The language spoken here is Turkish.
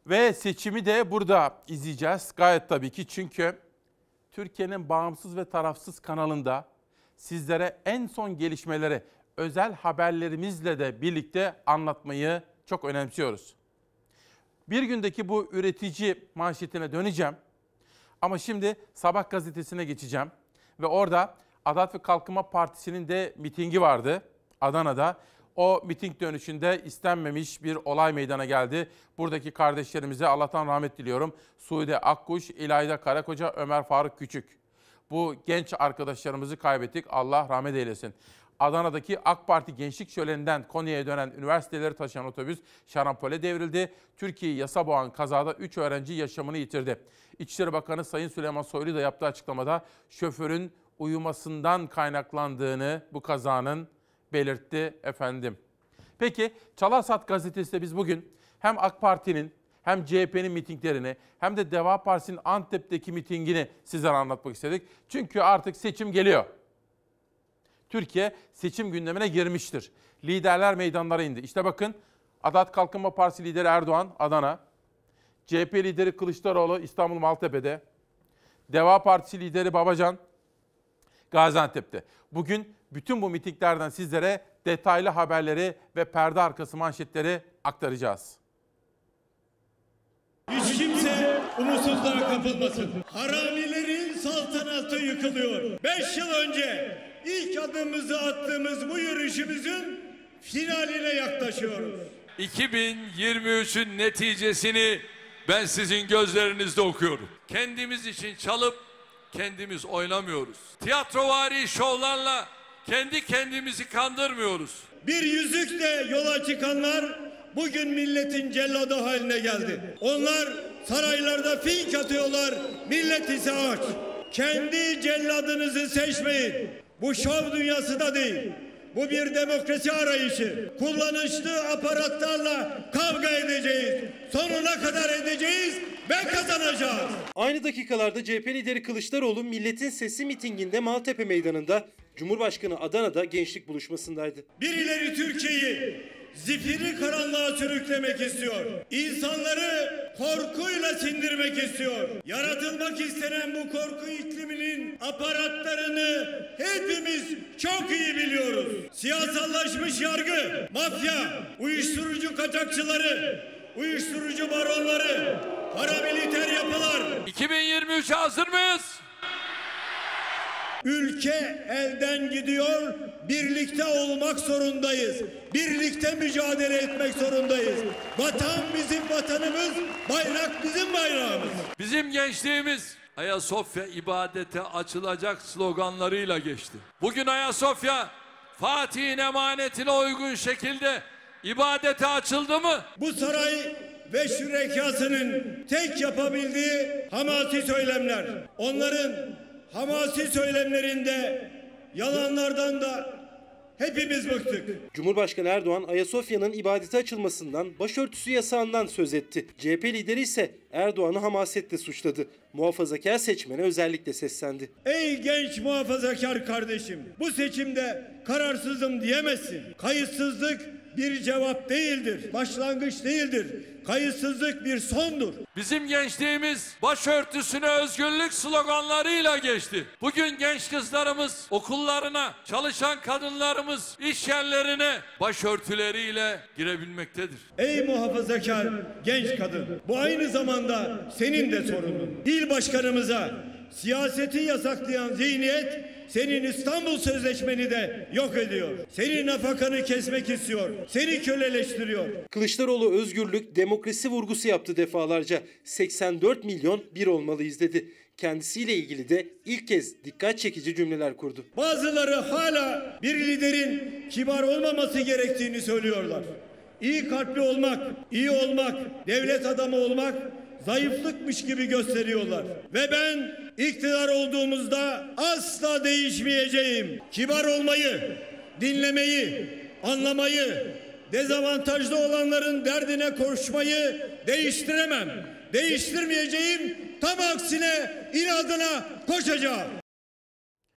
Ve seçimi de burada izleyeceğiz. Gayet tabii ki, çünkü Türkiye'nin bağımsız ve tarafsız kanalında sizlere en son gelişmeleri özel haberlerimizle de birlikte anlatmayı çok önemsiyoruz. Bir gündeki bu üretici manşetine döneceğim. Ama şimdi Sabah gazetesine geçeceğim. Ve orada Adalet ve Kalkınma Partisi'nin de mitingi vardı Adana'da. O miting dönüşünde istenmemiş bir olay meydana geldi. Buradaki kardeşlerimize Allah'tan rahmet diliyorum. Suudi Akkuş, İlayda Karakoca, Ömer Faruk Küçük. Bu genç arkadaşlarımızı kaybettik. Allah rahmet eylesin. Adana'daki AK Parti Gençlik Şöleni'nden Konya'ya dönen üniversiteleri taşıyan otobüs şarampole devrildi. Türkiye'yi yasa boğan kazada 3 öğrenci yaşamını yitirdi. İçişleri Bakanı Sayın Süleyman Soylu da yaptığı açıklamada şoförün uyumasından kaynaklandığını bu kazanın belirtti efendim. Peki Çalarsat gazetesi de biz bugün hem AK Parti'nin hem CHP'nin mitinglerini hem de Deva Partisi'nin Antep'teki mitingini sizlere anlatmak istedik. Çünkü artık seçim geliyor. Türkiye seçim gündemine girmiştir. Liderler meydanlara indi. İşte bakın, Adalet Kalkınma Partisi lideri Erdoğan Adana, CHP lideri Kılıçdaroğlu İstanbul Maltepe'de, Deva Partisi lideri Babacan Gaziantep'te. Bugün bütün bu mitinglerden sizlere detaylı haberleri ve perde arkası manşetleri aktaracağız. Hiç kimse umutsuzluğa kapılmasın. Haramilerin saltanatı yıkılıyor. 5 yıl önce ilk adımımızı attığımız bu yürüyüşümüzün finaline yaklaşıyoruz. 2023'ün neticesini ben sizin gözlerinizde okuyorum. Kendimiz için çalıp kendimiz oynamıyoruz. Tiyatrovari şovlarla kendi kendimizi kandırmıyoruz. Bir yüzükle yola çıkanlar bugün milletin celladı haline geldi. Onlar saraylarda fink atıyorlar, millet ise aç. Kendi celladınızı seçmeyin. Bu şov dünyası da değil. Bu bir demokrasi arayışı. Kullanışlı aparatlarla kavga edeceğiz. Sonuna kadar edeceğiz ve kazanacağız. Aynı dakikalarda CHP lideri Kılıçdaroğlu Milletin Sesi mitinginde Maltepe Meydanı'nda, Cumhurbaşkanı Adana'da gençlik buluşmasındaydı. Birileri Türkiye'yi zifiri karanlığa sürüklemek istiyor. İnsanları korkuyla sindirmek istiyor. Yaratılmak istenen bu korku ikliminin aparatlarını hepimiz çok iyi biliyoruz. Siyasallaşmış yargı, mafya, uyuşturucu kaçakçıları, uyuşturucu baronları, paramiliter yapılar. 2023'e hazır mıyız? Ülke elden gidiyor, birlikte olmak zorundayız. Birlikte mücadele etmek zorundayız. Vatan bizim vatanımız, bayrak bizim bayrağımız. Bizim gençliğimiz Ayasofya ibadete açılacak sloganlarıyla geçti. Bugün Ayasofya Fatih'in emanetine uygun şekilde ibadete açıldı mı? Bu saray ve şürekasının tek yapabildiği hamasi söylemler. Onların hamasi söylemlerinde yalanlardan da hepimiz bıktık. Cumhurbaşkanı Erdoğan Ayasofya'nın ibadete açılmasından, başörtüsü yasağından söz etti. CHP lideri ise Erdoğan'ı hamasetle suçladı. Muhafazakar seçmene özellikle seslendi. Ey genç muhafazakar kardeşim, bu seçimde kararsızım diyemezsin. Kayıtsızlık bir cevap değildir, başlangıç değildir. Kayıtsızlık bir sondur. Bizim gençliğimiz başörtüsüne özgürlük sloganlarıyla geçti. Bugün genç kızlarımız okullarına, çalışan kadınlarımız iş yerlerine başörtüleriyle girebilmektedir. Ey muhafazakar genç kadın, bu aynı zamanda senin de sorunun. İl başkanımıza siyaseti yasaklayan zihniyet senin İstanbul Sözleşmeni de yok ediyor. Senin nafakanı kesmek istiyor. Seni köleleştiriyor. Kılıçdaroğlu özgürlük, demokrasi vurgusu yaptı defalarca. 84 milyon bir olmalıyız dedi. Kendisiyle ilgili de ilk kez dikkat çekici cümleler kurdu. Bazıları hala bir liderin kibar olmaması gerektiğini söylüyorlar. İyi kalpli olmak, iyi olmak, devlet adamı olmak zayıflıkmış gibi gösteriyorlar. Ve ben iktidar olduğumuzda asla değişmeyeceğim. Kibar olmayı, dinlemeyi, anlamayı, dezavantajlı olanların derdine koşmayı değiştiremem. Değiştirmeyeceğim, tam aksine inadına koşacağım.